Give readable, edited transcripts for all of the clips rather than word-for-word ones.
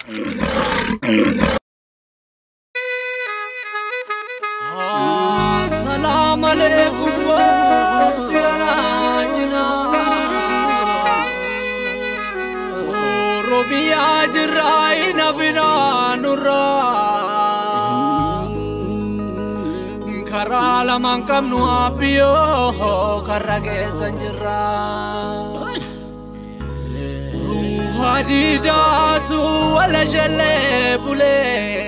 Salam alaikum wa sirajna Robe ajrai naviranura Karala mankam nu apio karage sanjra Ruhadidatu wala jale bule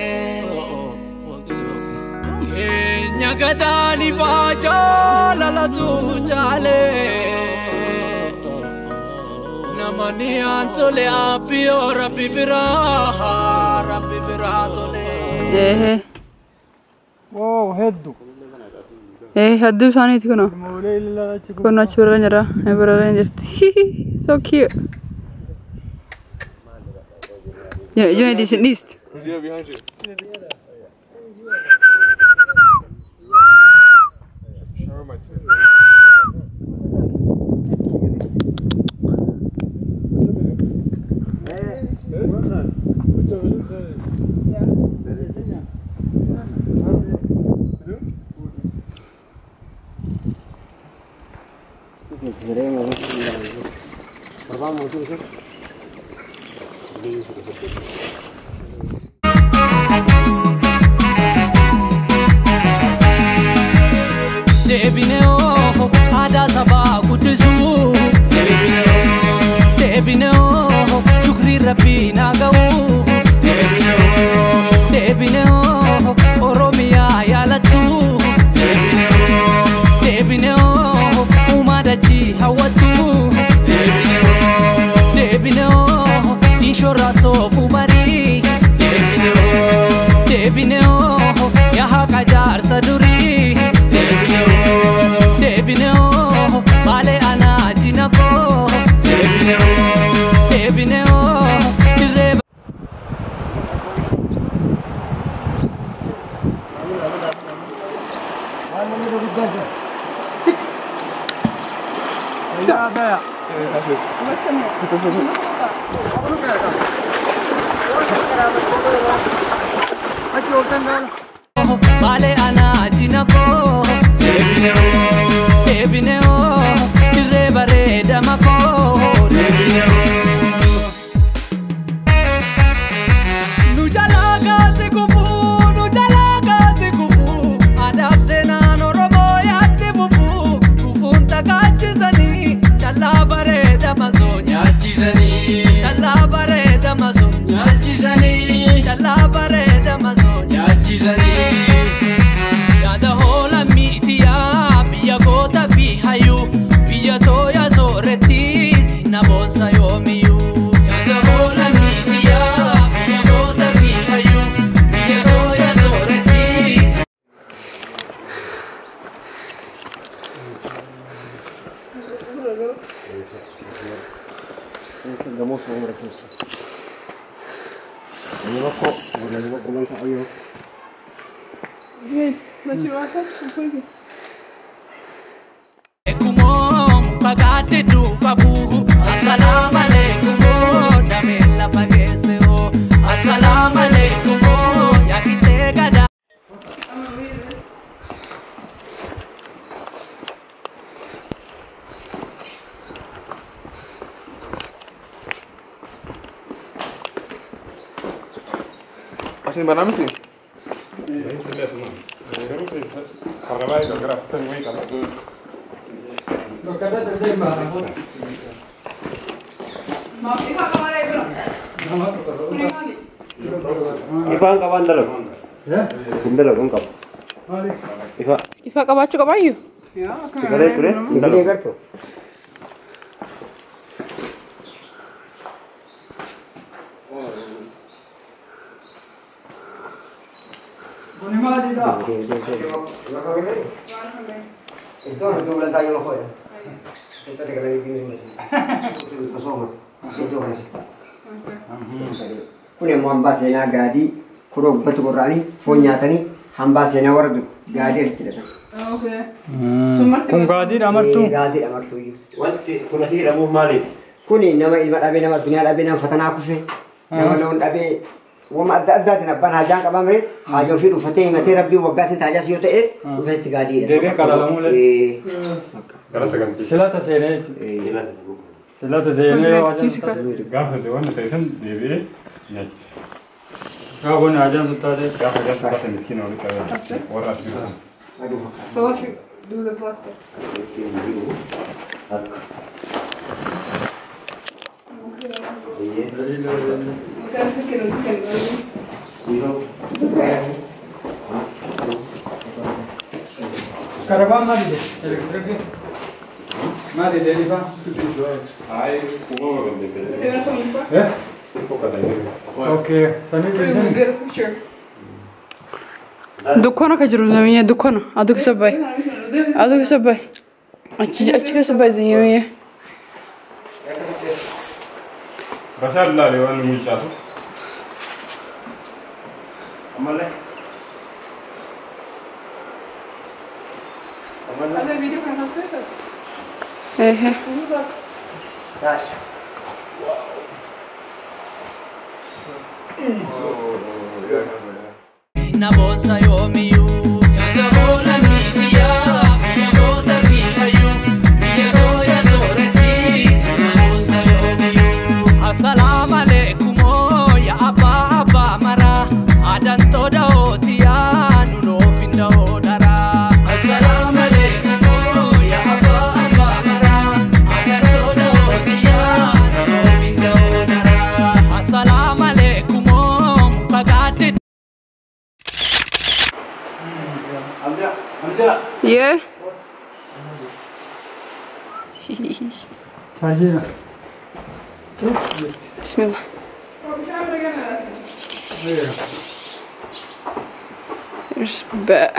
Nyagadani fajala la tu chale Namani antole apio rabbi biratole Wow, heddu. Heddu shani thi kono. Kono chura nyara, ebrara njirti. So cute. Yeah, you need this list. Yeah, behind you. Shower my tip. Debineo ada sabah kudusu Debineo shukri rabbi nagau Debineo Oromia yalatu Debineo umadaji hawatu Debineo inshora Sof Omari Debineo yaha kajar saduri Debineo Bale ana jinako Debineo direba Bale ana jinako Debineo direba reda mako Nujalaga sikufu adab senan Oromo yatti bufu kufunta kachizani challa bareda mazo nyachizani challa bareda mazo nyachizani challa bareda mazo nyachizani Yada hola mitiya biya gota fi hayu biya toya zoreti sina bonsa yomiyu Yada hola mitiya biya gota fi hayu biya toya zoreti Kagate du kabu assalamu alaikum damela fagese o assalamu alaikum yakite gada Masih mana mesti? Ini sudah semua. Karena baik gerak tengah kalau tu. Crocodile terjadi barang. Mau ifa kamera itu. Ifa kawan dalam. Ya? Dalam engkau. Ifa kabacu kabayu. Ya, Ifa deh, kure. Dalam kartu. Itu bulan tayo lo ya. Kita dekat lagi ini kosong. Itu kan sih. Kuni mau hambas yang gadi, kurang betul kurani, phone tani hambas yang wardu gadi tidak. Oke. Kung gadi amartu. Gadi amartu. Wanti kuna sih ramu mali. Kuni nama ilmu abi nama dunia abi nama fatana aku sih. نملون أبي وما أدت نبنا هجان كمان مريض هاجو في رفتين متى ربي وقاس انت هجاس يوتا إيه وفست قادي دبي كلامه له كلا سكنتي سلطة سينة سلطة سينة واجن قاف دوان تيسن دبي نت كابون عجان متعدد قاف هجان كاس مسكين ولا كذا ورا أسيبه فلاش do the flash Caravan ما دي electric ما دي ديفا هاي كوما بدي ايه فوق ده اوكي ثاني دكانه كجرو زمية دكانه أدوك سباي أدوك سباي أشيك سباي زمية رشاد لا ليوان ميشاسو أمالي هذا فيديو كان هسه إيه داش Na bolsa yomiyu ya bola media ya bota fihayu ya doya sorati na bolsa yomiyu assalamu alaikum ya abba mara adan toda otiya nuno finda odara assalamu alaikum ya abba mara adan toda otiya nuno finda odara assalamu alaikum mukagade yeah هاجينا بسم الله there's bat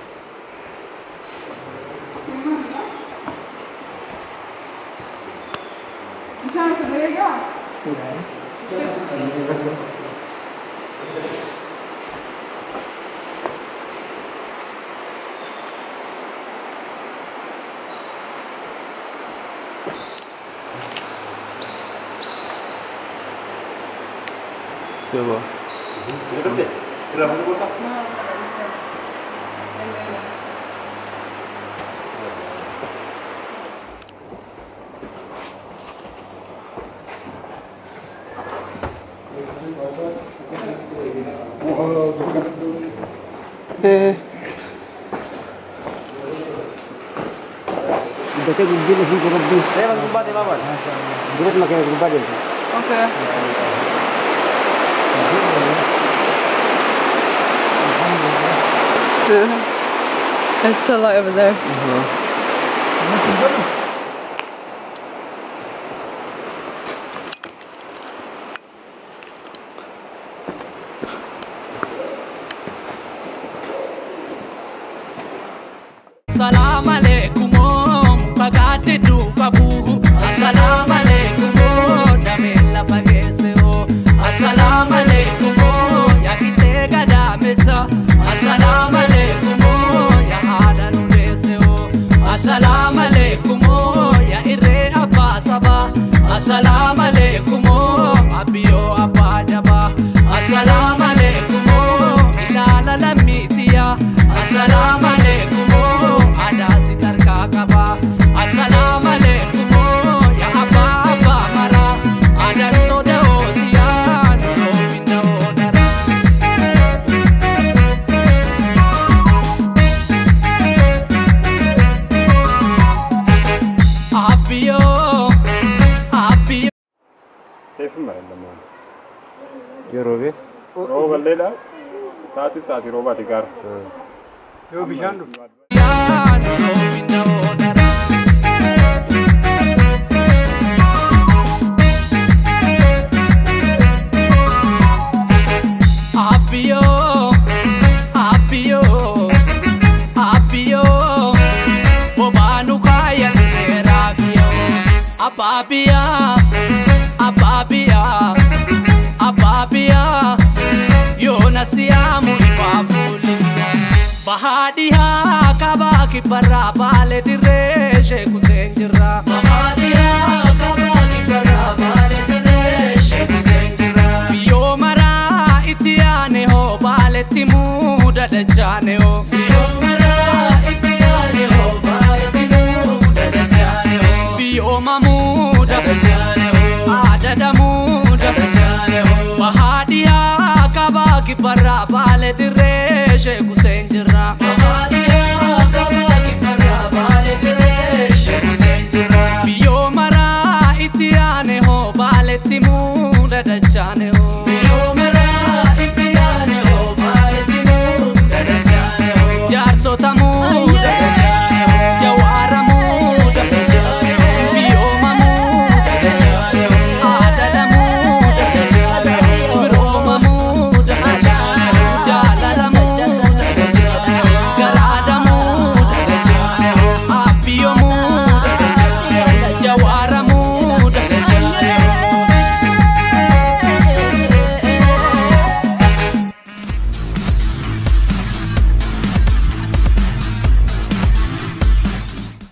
Coba. Sudah mau bosak? Baca gigi lebih ke lebih. Saya masuk tempat ya, Bapak. Bukan makin tempat ya. okay It's a lot over there. Assalamu alaikum mukagade dukabu assalamu alaikum damela fagese assalamu alaikum ya kitega damesa assalamu alaikum ya hada nudese assalamu alaikum ya ire abasaba assalamu alaikum abiyo abajaba assalamu alaikum ilala lamitiya assalamu alaikum adasi tarkakaba assalamu alaikum ya abba mara adanto de otiya no finda odara abiyo Safe mana teman? Ya Robe. Robe lela. Saati Robe tigar. Yo bijando ya no finda odara abiyo bobanu kaya nerakiyo ababia yo nasiamu ifafuli bahadiha kabaki barra bale direshe kusenjira bahadiha kabaki barra bale direshe kusenjira baletti muda da janeo Biomara itiane ho baletti muda da janeo Bioma muda da janeo Ada da muda da janeo Bahadia kabaki barra bale direshe kusenjira Bahadia kabaki barra bale direshe kusenjira Biomara itiane ho baletti muda da